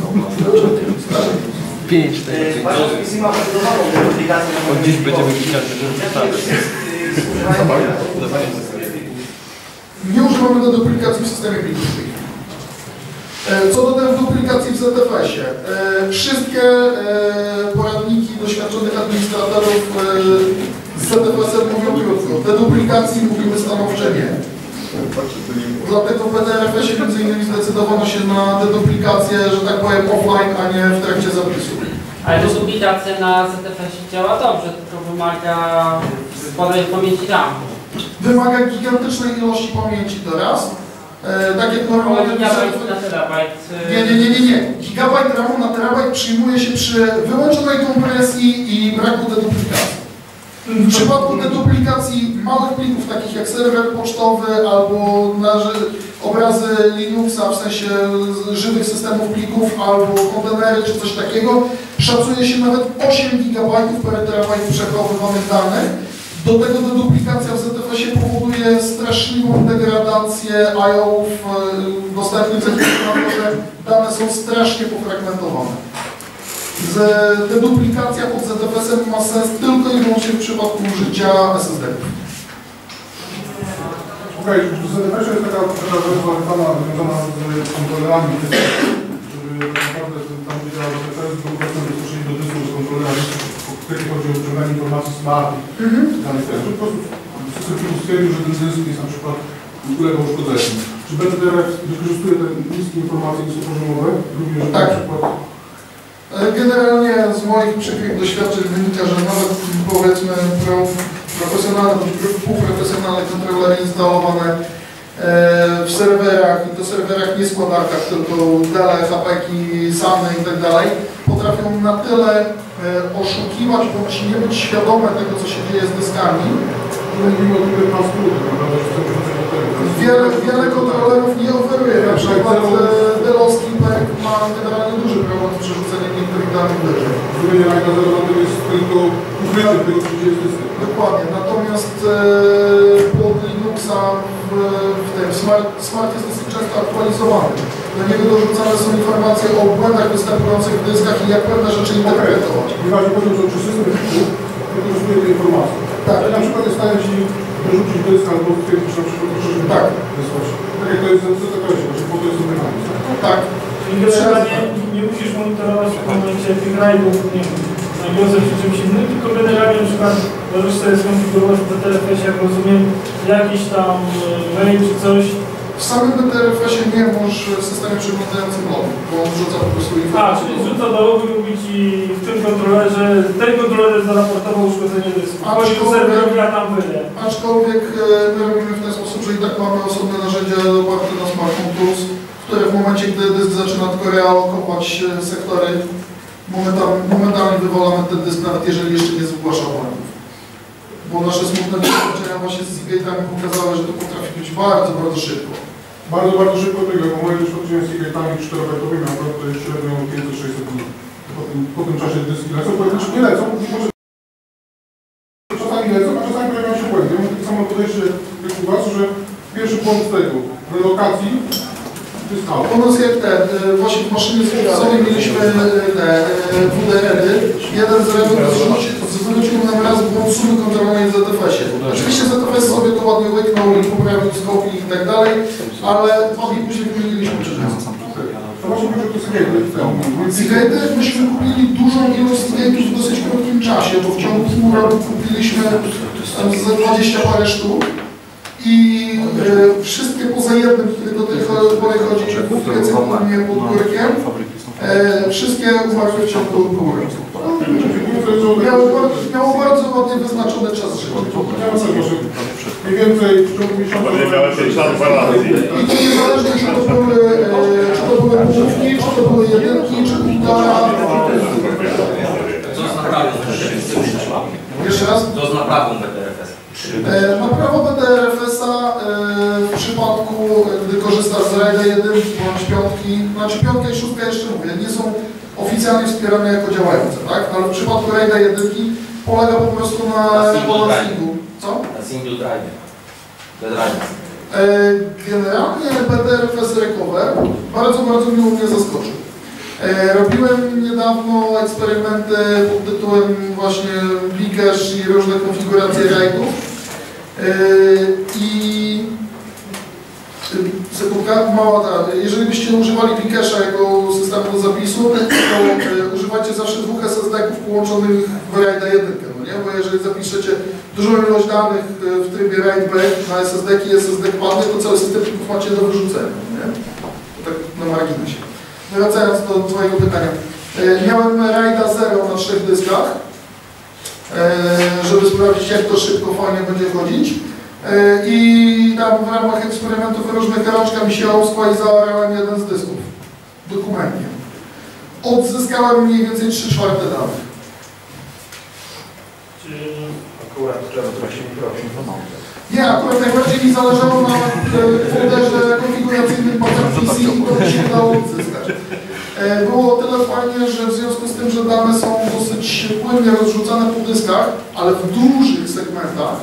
pięć. Właśnie P C ma wbudowaną aplikację. Gdzieś będziemy klikać, żeby wstawić. Nie używamy do duplikacji w systemie plików. Co do tej duplikacji w Z F S-ie. Wszystkie poradniki doświadczonych administratorów z Z F S-em mówią krótko. Deduplikacji mówimy stanowcze nie. Dlatego w B T R F S-ie między innymi zdecydowano się na deduplikację, że tak powiem offline, a nie w trakcie zapisu. Ale deduplikacja na Z F S-ie działa dobrze, tylko wymaga sporej pamięci RAM. Wymaga gigantycznej ilości pamięci teraz. E, tak jak normalnie... Gigabajt na terabajt. Nie, nie, nie, nie, nie. Gigabajt ramu na terabajt przyjmuje się przy wyłączonej kompresji i braku deduplikacji. W przypadku deduplikacji małych plików, takich jak serwer pocztowy albo na obrazy Linuxa, w sensie żywych systemów plików albo kontenery czy coś takiego, szacuje się nawet osiem gigabajtów per terabajt przechowywanych danych. Do tego deduplikacja w Z F S-ie powoduje straszliwą degradację I O-ów dostępnych z dlatego że dane są strasznie pofragmentowane. Z deduplikacja pod Z F S-em ma sens tylko i wyłącznie w przypadku użycia S S D-ów. Okej, w Z F S-ie jest taka taka rzecz związana związana z kontrolerami, żeby tak naprawdę tam gdzie działa Z F S był dostęp bezpośrednio do dysku z kontrolerami, kiedy chodzi o wyciąganie informacji smart i danych też. Po prostu system stwierdził, że ten dysk jest na przykład ulega uszkodzeniu. Czy B T R F wykorzystuje te niskie informacje nisopoziomowe? Również Tak. na przykład... Generalnie z moich przykrych doświadczeń wynika, że nawet powiedzmy pro, profesjonalne bądź półprofesjonalne kontrolery instalowane e, w serwerach i to serwerach nie składarkach, tylko dale, hapeki, samy i tak dalej, potrafią na tyle e, oszukiwać bądź nie być świadome tego, co się dzieje z dyskami. Mówimy o tym transporcie, prawda, że chcemy do tego. Wiele, wiele kontrolerów nie oferuje, na przykład e, Delowski Perk ma generalnie duży problem z przerzuceniem niektórych danych wyżej. Zrobienie rajka zero jest tylko ukrycie tego, co się dzieje z dyskiem. Dokładnie, natomiast e, pod Linuxa w, w tym smart, smart jest dosyć często aktualizowany. Do niego dorzucane są informacje o błędach występujących w dyskach i jak pewne rzeczy interpretować. Nie ważne po tym, że czy system wykorzystuje te informacje. Tak. Ale na przykład jest w stanie Ci wyrzucić dysk albo stwierdzić na przykład, że Tak. wysłać. Tak jak to jest w Z F S-ie, że po to jest mechanizm. Tak. Czyli generalnie nie musisz monitorować w tym momencie tych rajdów, nie wiem, znajdujących się czymś innym, tylko generalnie na przykład możesz sobie skonfigurować w B T R F S-ie, jak rozumiem, jakiś tam mail czy coś. W samym B T R F S-ie nie możesz w systemie przeglądającym logu, bo on wrzuca po prostu A, informacje. czyli zrzuca do logu i mówi Ci w tym kontrolerze, ten kontroler zaraportował uszkodzenie dysku. Chodź do serwerowi, a tam wyje. Aczkolwiek e, my robimy w ten sposób, że i tak mamy osobne narzędzia oparte na Smartphone Tools, które w momencie, gdy dysk zaczyna tylko realokować e, sektory, momentalnie, momentalnie wywalamy ten dysk, nawet jeżeli jeszcze nie zgłasza błędów. Bo nasze smutne doświadczenia właśnie z Seagate'ami pokazały, że to potrafi być bardzo, bardzo szybko. Bardzo, bardzo szybko biega, bo moje doświadczenie z Seagate'ami czterobajtowymi naprawdę to jest średnio pięćset sześćset dni. Po tym, po tym czasie dyski lecą, pojedyncze nie lecą, może czasami lecą, a czasami pojawiają się błędy. Ja mam takie samo podejście jak u Was, że pierwszy błąd z tego, relokacji, U nas jak ten, y, właśnie w maszynie serwisowej mieliśmy y, te y, W D R-y. Jeden z rejonów zwrócił nam raz błąd sumy kontrolowanej w Z F S-ie. Oczywiście Z F S sobie to ładnie łyknął i poprawił skoki i tak dalej, ale dwa dni później wymieniliśmy czynniki. To właśnie chodzi o te skate. Seagate'y myśmy kupili dużą ilość Seagate'ów w dosyć krótkim czasie, bo w ciągu pół roku kupiliśmy tam ze dwadzieścia parę sztuk i e, wszystkie poza jednym, który do tej pory chodzi u mnie pod biurkiem, e, wszystkie umarły w ciągu pół roku. Miało, miało bardzo ładnie wyznaczony czas życia. Mniej więcej w ciągu miesiąca... Będzie miały pięć lat gwarancji. I to niezależnie, czy to były, e, czy to były główki, czy to były jedynki, czy półtora. Co z naprawą? Jeszcze raz? Co z naprawą B T R F S? E, Naprawa B T R F S-a e, w przypadku, gdy korzystasz z rajda jedynki bądź piątki, znaczy piątka i szóstka jeszcze mówię, nie są oficjalnie wspierane jako działające, tak? Ale w przypadku rajda jedynki polega po prostu na rebalansingu. Co? Na single drive. Bez drive. E, Generalnie B T R F S Recover bardzo, bardzo miło mnie zaskoczył. E, Robiłem niedawno eksperymenty pod tytułem właśnie Bcache i różne konfiguracje rajdów. E, I sekundka, mała ta, jeżeli byście używali Bcache'a jako systemu do zapisu, to e, używajcie zawsze dwóch S S D-ków połączonych w rajda jedynkę, no nie? Bo jeżeli zapiszecie dużą ilość danych w trybie write-back na S S D-ki i S S D-pady, to cały system plików macie do wyrzucenia, nie? To tak na marginesie. Wracając do twojego pytania. E, miałem rajda zero na trzech dyskach, e, żeby sprawdzić, jak to szybko, fajnie będzie chodzić. E, I tam w ramach eksperymentów różnych rączka mi się oskła i zaorałem jeden z dysków dokumentnie. Odzyskałem mniej więcej trzy czwarte danych. Akurat trzeba trochę prosić, no Nie, akurat najbardziej mi zależało na folderze konfiguracyjnym P C i to mi się dało odzyskać. Było o tyle fajnie, że w związku z tym, że dane są dosyć płynnie rozrzucane po dyskach, ale w dużych segmentach,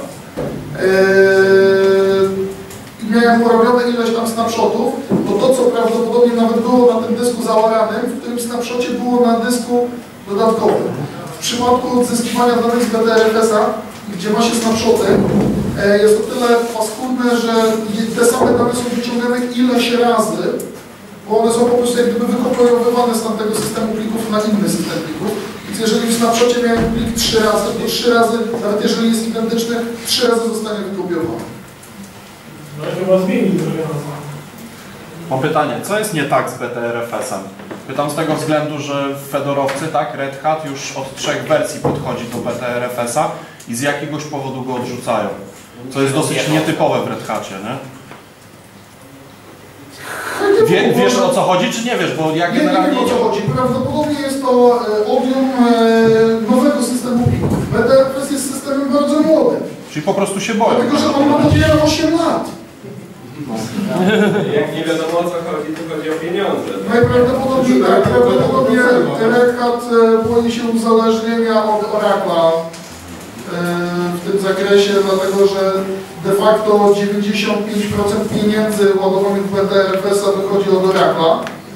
yy, miałem porobione ileś tam snapshotów, to to, co prawdopodobnie nawet było na tym dysku zaoranym, w którym snapshocie było na dysku dodatkowym. W przypadku odzyskiwania danych z B T R F S-a, gdzie ma się snapshoty, jest to tyle paskudne, że te same dane są wyciągane ileś razy, bo one są po prostu jak gdyby wykopiowywane z tamtego systemu plików na inny system plików. Więc jeżeli w snapshocie miałem plik trzy razy, to trzy razy, nawet jeżeli jest identyczny, trzy razy zostanie wykopiowany. No i chyba zmienić trochę. Mam pytanie, co jest nie tak z B T R F S-em? Pytam z tego względu, że fedorowcy, tak, Red Hat już od trzech wersji podchodzi do B T R F S-a i z jakiegoś powodu go odrzucają. Co jest dosyć nietypowe w Red Hacie, nie? Wie, wiesz o co chodzi, czy nie wiesz? Bo ja generalnie... Nie wiem o co chodzi. Prawdopodobnie jest to odbiór nowego systemu plików. B T R F S jest systemem bardzo młodym. Czyli po prostu się boją. Dlatego, że on ma dopiero osiem lat. Jak nie wiadomo o co chodzi, to chodzi o pieniądze. Najprawdopodobniej tak. Prawdopodobnie Red Hat boi się uzależnienia od Oracle'a w tym zakresie, dlatego że de facto dziewięćdziesiąt pięć procent pieniędzy ładowanych w B T R F S-a wychodzi od Oracle'a.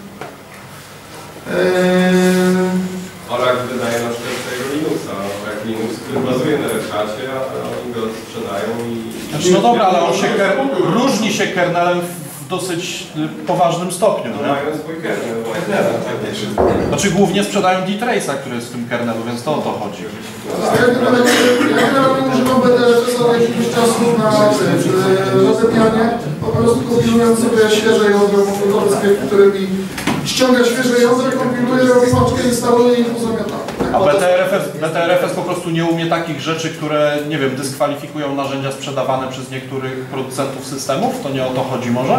Oracle wydaje na przykład swojego Linuxa, Oracle Linux, który bazuje na Red Hacie, a oni go sprzedają i... Znaczy, no dobra, ale on się różni się kernelem w dosyć poważnym stopniu, No nie? mają swój kernel, Znaczy głównie sprzedają D-Trace'a, który jest w tym kernelu, więc to o to chodzi. Ja generalnie używam B T R F S-a od jakiegoś czasu na rozlepianie, po prostu kompilując sobie świeże jądro, modulowe skrypty, które mi ściąga świeże jądro, kompiluje, robi paczkę, instaluje i pozamiata. A B T R F S, B T R F S po prostu nie umie takich rzeczy, które, nie wiem, dyskwalifikują narzędzia sprzedawane przez niektórych producentów systemów? To nie o to chodzi może?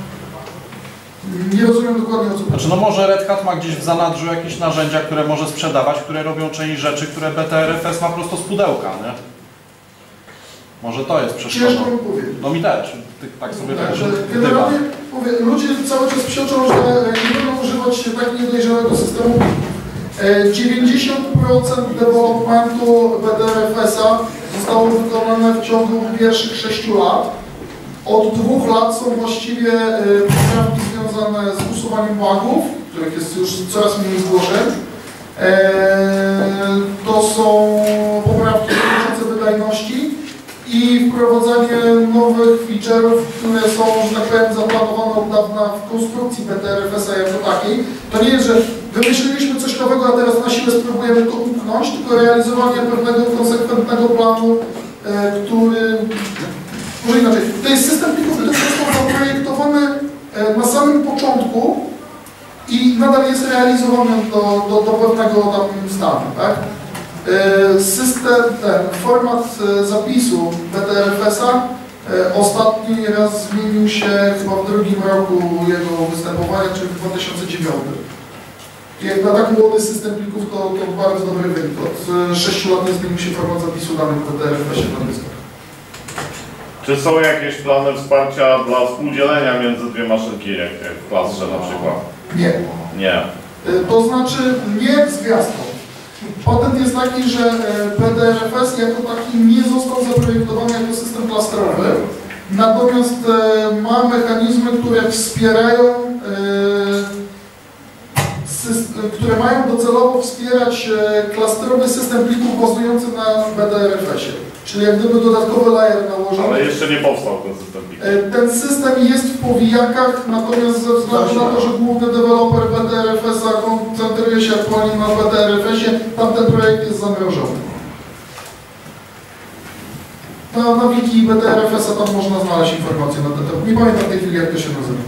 Nie rozumiem dokładnie o co chodzi. Znaczy, no może Red Hat ma gdzieś w zanadrzu jakieś narzędzia, które może sprzedawać, które robią część rzeczy, które B T R F S ma prosto z pudełka, nie? Może to jest przeszkodą. Ciężko mi powiedzieć. No mi też. Ty, tak sobie Także tak, generalnie mówię, ludzie cały czas psioczą, że nie będą używać tak niedojrzałego systemu. dziewięćdziesiąt procent developmentu B T R F S-a zostało wykonane w ciągu pierwszych sześciu lat. Od dwóch lat są właściwie programy związane związane z usuwaniem bugów, których jest już coraz mniej zgłoszeń. Eee, to są poprawki dotyczące wydajności i wprowadzanie nowych feature'ów, które są, że tak powiem, zaplanowane od dawna w konstrukcji B T R F S a jako takiej. To nie jest, że wymyśliliśmy coś nowego, a teraz na siłę spróbujemy to upchnąć, tylko realizowanie pewnego konsekwentnego planu, e, który... Może inaczej, to jest system plików, który został zaprojektowany e, na samym początku i nadal jest realizowany do, do, do pewnego tam stanu, tak? System, ten format zapisu B T R F S a ostatni raz zmienił się chyba w drugim roku jego występowania, czyli w dwa tysiące dziewiątym. Jak na tak młody system plików to, to bardzo dobry wynik. Od sześciu lat nie zmienił się format zapisu danych B T R F S a na dyskach. Czy są jakieś plany wsparcia dla współdzielenia między dwie maszynki, jak w klastrze na przykład? Nie. Nie. To znaczy nie z gwiazdką. Patent jest taki, że B T R F S jako taki nie został zaprojektowany jako system klastrowy, natomiast ma mechanizmy, które wspierają, które mają docelowo wspierać klastrowy system plików bazujący na B T R F S ie. Czyli jak gdyby dodatkowy layer nałożony. Ale jeszcze nie powstał ten system plików. Ten system jest w powijakach, natomiast ze względu na to, że główny deweloper B T R F S a koncentruje się aktualnie na B T R F S ie, tamten projekt jest zamrożony. Na, na wiki B T R F S a tam można znaleźć informacje na ten temat. Nie pamiętam w tej chwili, jak to się nazywa.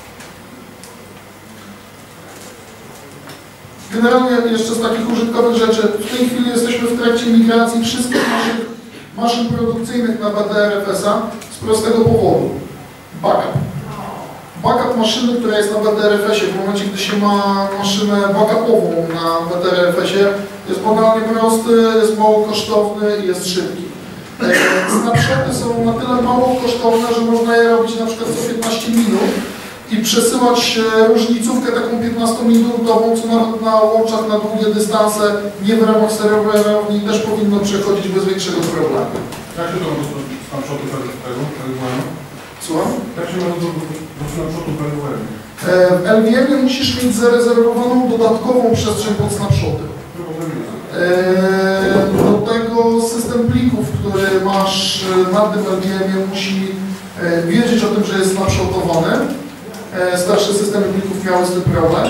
Generalnie jeszcze z takich użytkowych rzeczy, w tej chwili jesteśmy w trakcie migracji wszystkich naszych maszyn produkcyjnych na B T R F S a z prostego powodu. Backup. Backup maszyny, która jest na B T R F S ie, w momencie, gdy się ma maszynę backupową na B T R F S ie, jest banalnie prosty, jest mało kosztowny i jest szybki. Snapshoty są na tyle mało kosztowne, że można je robić na przykład co piętnaście minut i przesyłać różnicówkę taką piętnastominutową, co nawet na łączach na długie dystanse, nie w ramach serwerowni, też powinno przechodzić bez większego problemu. Jak się to do snapshotu tego? Słucham? Jak się ma do snapshotu P W M? W L V M musisz mieć zarezerwowaną dodatkową przestrzeń pod snapshoty. Do tego system plików, który masz na tym L V M ie musi wiedzieć o tym, że jest snapshotowany. Starsze systemy plików miały z tym problem.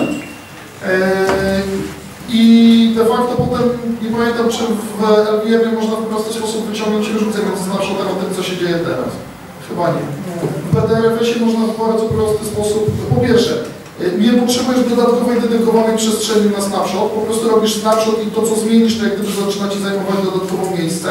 I de facto potem, nie pamiętam, czy w L V M ie można w prosty sposób wyciągnąć różnicę między snapshotem a tym, co się dzieje teraz. Chyba nie. W B T R F S ie można w bardzo prosty sposób, po pierwsze, nie potrzebujesz dodatkowej dedykowanej przestrzeni na snapshot, po prostu robisz snapshot i to, co zmienisz, to jak gdyby zaczyna Ci zajmować dodatkowo miejsce.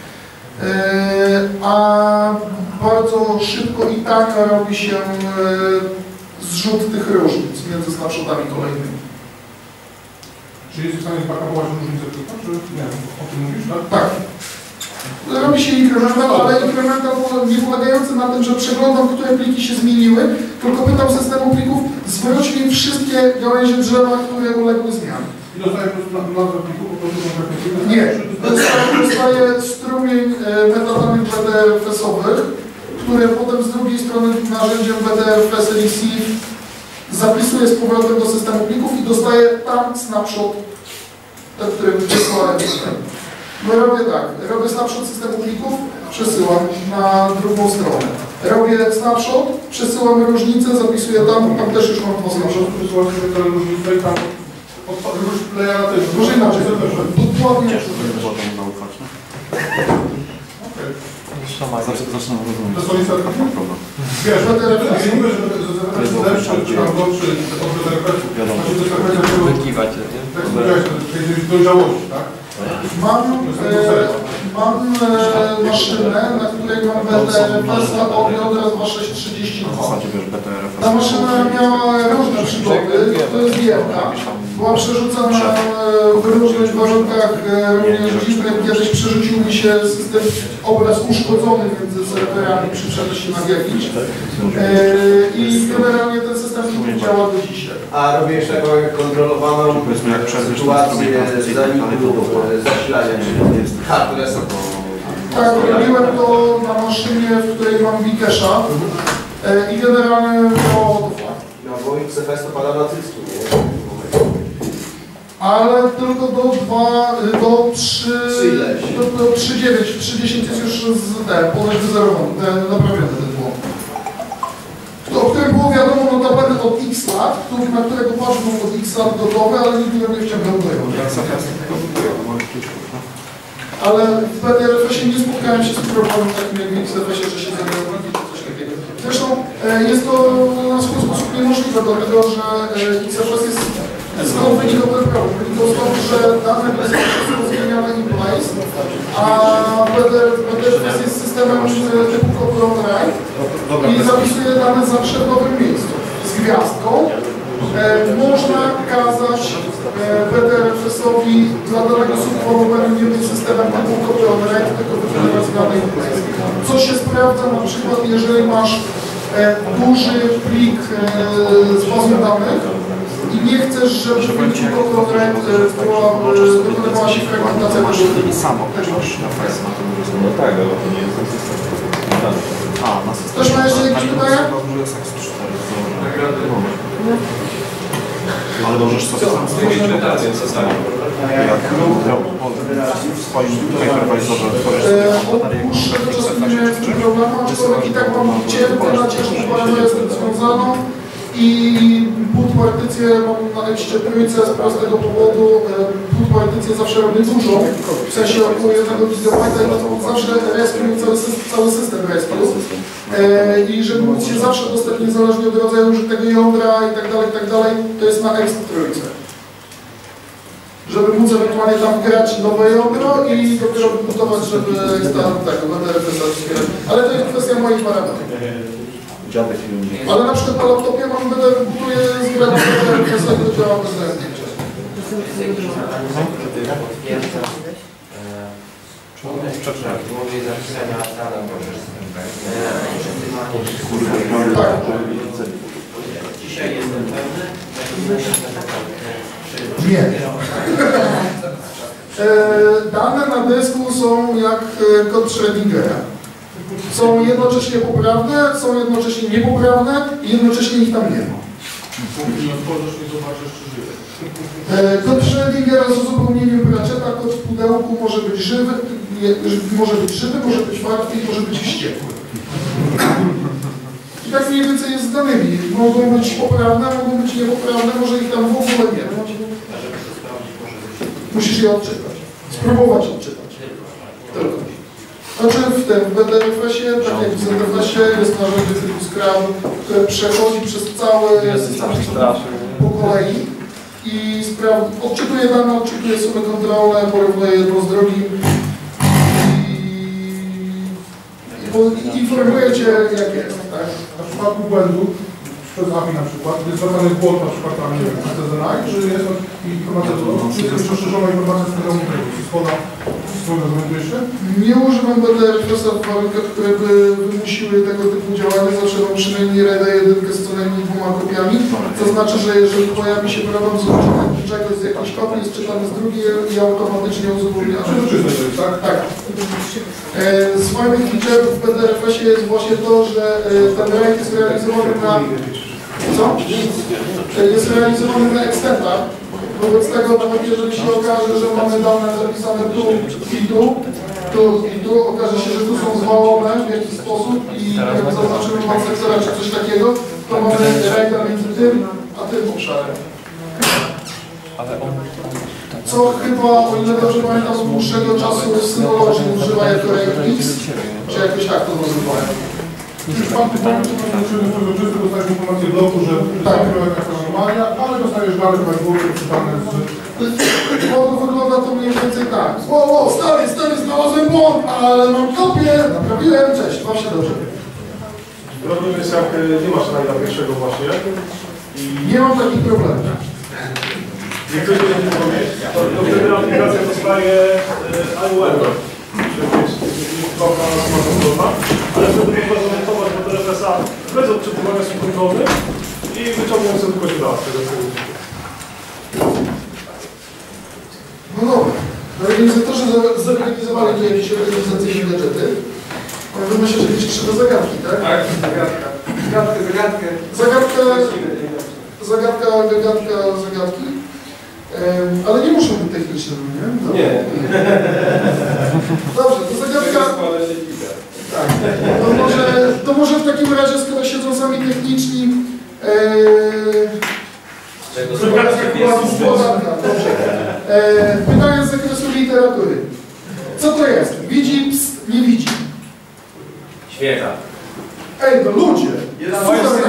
A bardzo szybko i tanio robi się zrzut tych różnic między snapshotami kolejnymi. Czy jest w stanie zbackupować różnicę tylko, czy nie? O tym mówisz, tak? Tak. Robi się incremental, ale incremental nie polegający na tym, że przeglądam, które pliki się zmieniły, tylko pytam systemu plików, zwróć mi wszystkie gałęzie drzewa, które uległy zmianie. I dostaje po prostu nazwę pliku, po prostu konkretnie? Nie. Dostaje, dostaje strumień metadanych B T R F S owych, które potem z drugiej strony narzędziem B T R F S Receive zapisuje z powrotem do systemu plików i dostaje tam snapshot, ten, który wysłałem system. No robię tak, robię snapshot systemu plików, przesyłam na drugą stronę. Robię snapshot, przesyłam różnicę, zapisuję tam, tam też już mam dwa snapshoty. Przesyłam sobie tę różnicę i tam róż playera też. Może inaczej, dokładnie. Zacznę rozumieć. To są listy problem. Wiesz, B T R F S, nie mówię, że B T R F S lepszy, czy tam gorszy od B T R F S-u. Właśnie to jest taka kwestia, Wykiwać się, nie? tak powiedziałeś, tej dojrzałości, tak? Mam, e, mam e, maszynę, na której mam B T R F S a Odra dwa sześć trzydzieści dwa. Ta maszyna miała różne przygody, to jest wielka. Była przerzucana w różnych warunkach, również dziwnych. Kiedyś przerzucił mi się system, obraz uszkodzony między serwerami przy przeniesinach jakichś. E, I generalnie ten system działa do dzisiaj. A robisz taką kontrolowaną sytuację zaniku zasilania hardware. Tak, robiłem to na maszynie, w której mam Bikesha i generalnie działało to fajnie. X F S to pada na cycku, nie? Ale tylko do dwa, do trzy, do, do trzy dziewięć, trzy dziesięć jest już z ten, ponoć wyzerowany, ten naprawiony ten błąd. O którym było wiadomo notabene od X lat, który, na którego patch był od X lat gotowy, ale nigdy nie wciągnął do jego. Ale w B D R F-ie nie spotkałem się z problemem takim jak w X F S-ie, że się zamieniło czy coś takiego. Zresztą e, jest to na swój sposób niemożliwe, dlatego że e, X F S jest skąd wynikał ten problem. Wynikał stąd, że dane są zmieniane in place, a B D R F jest systemem typu copy on write i zapisuje dane zawsze w nowym miejscu z gwiazdką. E, można kazać B D R F-owi dla danego subformułu nie być systemem typu copy on write, tylko wykonywać zmiany in place. Co się sprawdza na przykład, jeżeli masz e, duży plik e, z bazą danych i nie chcesz, żeby w wyniku copy on write wykonywała się fragmentacja tego. Nie samo też na F S M. No tak, ale to nie jest ten system. A, na systemie. Ktoś ma jeszcze jakieś pytania? Ale możesz sobie sam stworzyć Dokumentację w zasadzie. jak w swoim hypervisorze tworzysz sobie baterię Dłuższego czasu nie miałem z tym problemu, aczkolwiek i tak mam cięte na ciężką paranoję z tym związaną i boot partycję mam na ekście trójce z prostego powodu. Boot partycję zawsze robię dużo, w sensie około jednego gigabajta i to zawsze rescue, cały, cały system rescue. E, I żeby móc się zawsze dostać niezależnie od rodzaju użytego jądra i tak dalej, i tak dalej, to jest na ekst trójce. Żeby móc ewentualnie tam grać nowe jądro i dopiero wybudować, żeby tam tego B D R F wspierać. Ale to jest kwestia moich parametrów. Ale na przykład na laptopie mam B D R F, buduję z grami B D R F i to działa bez zdjęcia. Tak. Dzisiaj jestem pewny, Nie. Dane na dysku są jak kod Schrödingera. Są jednocześnie poprawne, są jednocześnie niepoprawne i jednocześnie ich tam nie ma. Kod Schrödingera z uzupełnieniem Pratchetta, kod w pudełku może być żywy, może być żywy, może być martwy i może być wściekły. I tak mniej więcej jest z danymi. Mogą być poprawne, mogą być niepoprawne, może ich tam w ogóle nie ma. Musisz je odczytać. Spróbować odczytać. Tylko. Znaczy w tym w B D R F-ie, tak jak w Z F S-ie, jest narzędzie typu Scrum, które przechodzi przez cały system po kolei i odczytuje dane, odczytuje sumy kontrolne, porównuje jedno z drugim i informuje Cię, jak jest. Tak? Na przypadku błędu, przez A P I na przykład, gdy jest zwracany błąd na przykład tam, nie wiem, na T Z N I, że jest informacja do czy jest rozszerzona informacja z tego modelu, czy spoda, czy argumentujesz się? Nie używam B D R F-a w warunkach, które by wymusiły tego typu działania. Zawsze mam przynajmniej RED jeden z co najmniej dwoma kopiami. To znaczy, że jeżeli pojawi się problem z odczytaniem czegoś z jakiejś kopii, jest czytany z drugiej i automatycznie uzupełniamy. Czy to czysto jest, tak? Tak. E, z fajnych feature'ów w B D R F-ie jest właśnie to, że e, ten RED jest realizowany na... Co? Jest realizowany na extentach. Wobec tego, nawet jeżeli się okaże, że mamy dane zapisane tu i tu, tu i tu, okaże się, że tu są zwalone w jakiś sposób i jak zaznaczymy mam sektora czy coś takiego, to mamy rejda między tym a tym obszarem. Co chyba, o ile dobrze pamiętam, od dłuższego czasu synologii używa jako RAID X, czy jakoś tak to nazywają. Już Pan pytał, czy przezroczysty dostajesz informację w bloku, że Tak. jest jakaś anomalia, ale dostajesz dane prawidłowo czytane z... No, wygląda to mniej więcej tak. O, o, stary, stary, znalazłem błąd, ale mam kopię, naprawiłem, cześć, mam się dobrze. Problem jest, jak nie masz rajda pierwszego właśnie. I Nie mam takich problemów. nie ktoś nie zrobić, To, to wtedy aplikacja dostaje I O M, czyli trochę smartfona, ale wtedy można zamontować B D R F-a bez odczytywania słów kontrolnych i wyciągnąć sobie tylko źródła z tego tyłu. No dobra. Organizatorzy zorganizowali tu jakieś organizacyjne gadżety. Wy myślę, że jakieś trzy do zagadki, tak? Tak, zagadka. Zagadkę, zagadkę, zagadka, zagadka, zagadki. Em, ale nie muszą być techniczne, no nie? Dobra. Nie. Dobrze, to zagadka... Tak. To może, to może w takim razie, skoro siedzą sami techniczni... E, Czego Zagadka Gospodarka, dobrze. E, pytanie z zakresu literatury. Co to jest? Widzi, pst, nie widzi. Świeża. Ej, no ludzie! To jest